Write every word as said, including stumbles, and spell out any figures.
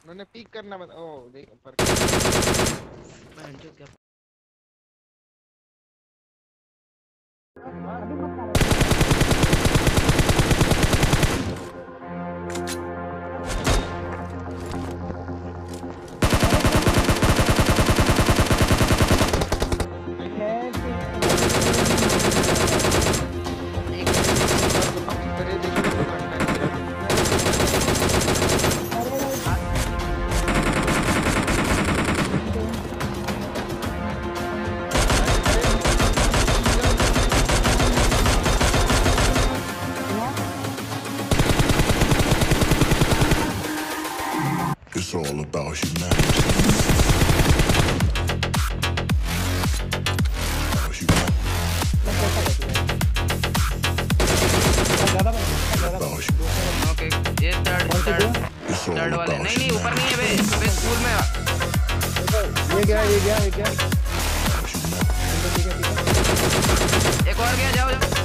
उन्होंने पीक करना बता। ओ देख पर बहन जो क्या अभी मत मारो। करे देखिए तो घंटा नहीं रहा It's all about humanity. About humanity. About you. Okay ये third third It's all third वाले about नहीं नहीं ऊपर नहीं है बे humanity. बे स्कूल में ये गया ये गया ये गया About humanity. एक और गया जाओ जाओ